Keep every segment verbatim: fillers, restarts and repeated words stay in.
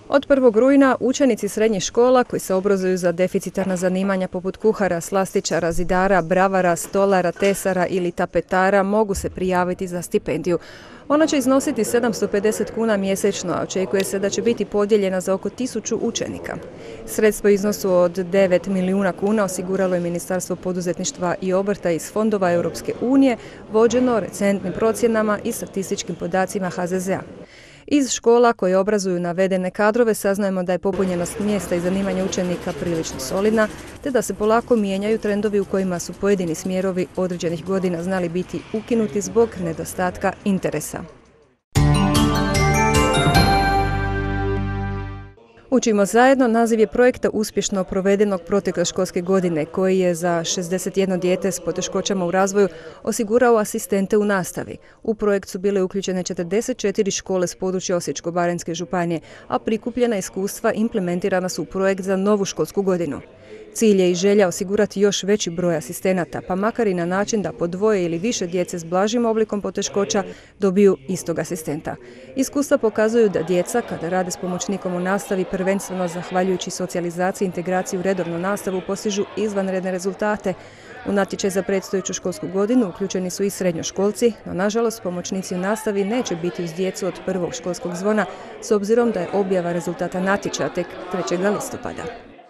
Od prvog rujna učenici srednjih škola koji se obrazuju za deficitarna zanimanja poput kuhara, slastičara, zidara, bravara, stolara, tesara ili tapetara mogu se prijaviti za stipendiju. Ona će iznositi sedamsto pedeset kuna mjesečno, a očekuje se da će biti podijeljena za oko tisuću učenika. Sredstvo u iznosu od devet milijuna kuna osiguralo je Ministarstvo poduzetništva i obrta iz fondova Europske unije, vođeno recentnim procjenama i statističkim podacima H Z Z-a. Iz škola koje obrazuju navedene kadrove saznajemo da je popunjenost mjesta i zanimanja učenika prilično solidna, te da se polako mijenjaju trendovi u kojima su pojedini smjerovi određenih godina znali biti ukinuti zbog nedostatka interesa. Učimo zajedno naziv je projekta uspješno provedenog protekle školske godine koji je za šezdeset jedno dijete s poteškoćama u razvoju osigurao asistente u nastavi. U projekt su bile uključene četrdeset četiri škole s područja Osječko-baranjske županije, a prikupljena iskustva implementirana su u projekt za novu školsku godinu. Cilj je i želja osigurati još veći broj asistenata, pa makar i na način da po dvoje ili više djece s blažim oblikom poteškoća dobiju istog asistenta. Iskustva pokazuju da djeca, kada rade s pomoćnikom u nastavi, prvenstveno zahvaljujući socijalizaciji i integraciji u redovnu nastavu, postižu izvanredne rezultate. U natječaj za predstojeću školsku godinu uključeni su i srednjoškolci, no nažalost pomoćnici u nastavi neće biti uz djecu od prvog školskog zvona, s obzirom da je objava rezultata natječaja tek trećeg listopada.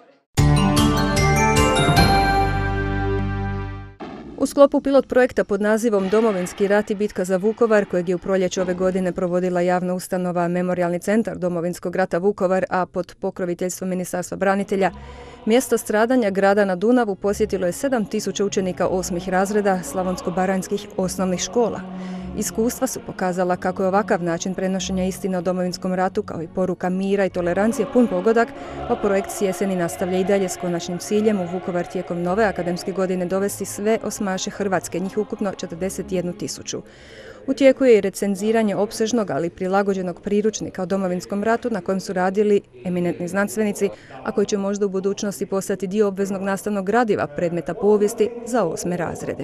U sklopu pilot projekta pod nazivom Domovinski rat i bitka za Vukovar, kojeg je u proljeće ove godine provodila javna ustanova Memorijalni centar Domovinskog rata Vukovar, a pod pokroviteljstvom Ministarstva branitelja, mjesto stradanja grada na Dunavu posjetilo je sedam tisuća učenika osmih razreda slavonsko-baranjskih osnovnih škola. Iskustva su pokazala kako je ovakav način prenošenja istine o Domovinskom ratu kao i poruka mira i tolerancije pun pogodak, pa projekt s jeseni nastavlja i dalje s konačnim ciljem u Vukovar tijekom nove akademske godine dovesti sve osmaše Hrvatske, njih ukupno četrdeset jednu tisuću. U tijeku je i recenziranje opsežnog, ali prilagođenog priručnika o Domovinskom ratu na kojem su radili eminentni znanstvenici, a koji će možda u budućnosti postati dio obveznog nastavnog gradiva predmeta povijesti za osme razrede.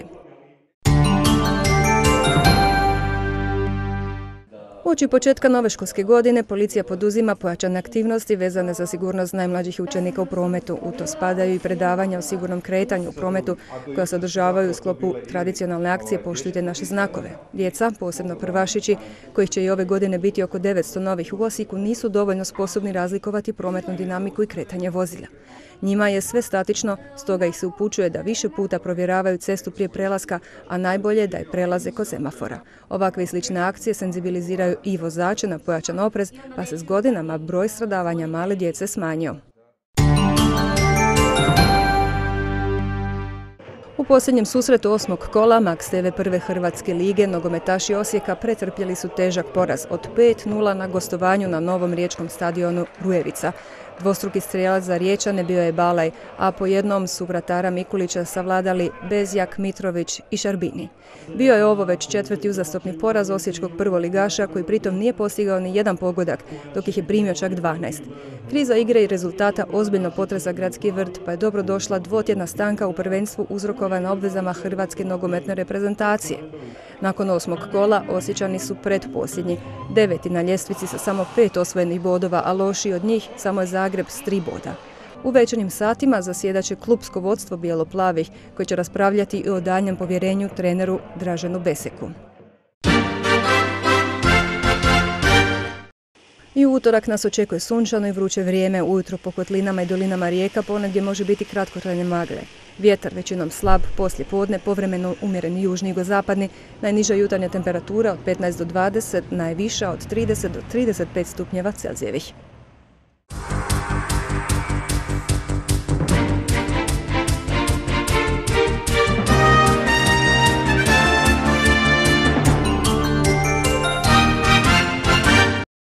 Uoči početka nove školske godine policija poduzima pojačane aktivnosti vezane za sigurnost najmlađih učenika u prometu. U to spadaju i predavanja o sigurnom kretanju u prometu koja se održavaju u sklopu tradicionalne akcije Poštujte naše znakove. Djeca, posebno prvašići, kojih će i ove godine biti oko devetsto novih u Osijeku, nisu dovoljno sposobni razlikovati prometnu dinamiku i kretanje vozila. Njima je sve statično, stoga ih se upućuje da više puta provjeravaju cestu prije prelaska, a najbolje da je prelaze kod semafora. Ovakve i slične akcije senzibiliziraju i vozače na pojačan oprez, pa se s godinama broj stradavanja male djece smanjio. U posljednjem susretu osmog kola Max T V prve Hrvatske lige nogometaši Osijeka pretrpjeli su težak poraz od pet nula na gostovanju na novom riječkom stadionu Rujevica. Dvostruki strijelac za Riječane bio je Balaj, a po jednom su vratara Mikulića savladali Bezjak, Mitrović i Šarbini. Bio je ovo već četvrti uzastopni poraz osječkog prvoligaša koji pritom nije postigao ni jedan pogodak, dok ih je primio čak dvanaest. Kriza igre i rezultata ozbiljno potresa gradski vrt, pa je dobro došla dvotjedna stanka u prvenstvu uzrokovana obvezama hrvatske nogometne reprezentacije. Nakon osmog kola Osječani su pretposljednji, deveti na ljestvici sa samo pet osvojenih bodova, a lošiji od njih samo je Zagreb s tri boda. U večernjim satima zasjedat će klupsko vodstvo bijelo-plavih, koji će raspravljati i o daljnjem povjerenju treneru Draženu Beseku. I u utorak nas očekuje sunčano i vruće vrijeme. Ujutro po kotlinama i dolinama rijeka ponegdje može biti kratkotrajne magle. Vjetar većinom slab, poslije podne povremeno umjeren južni i jugozapadni, najniža jutarnja temperatura od petnaest do dvadeset, najviša od trideset do trideset pet stupnjeva Celzijevih.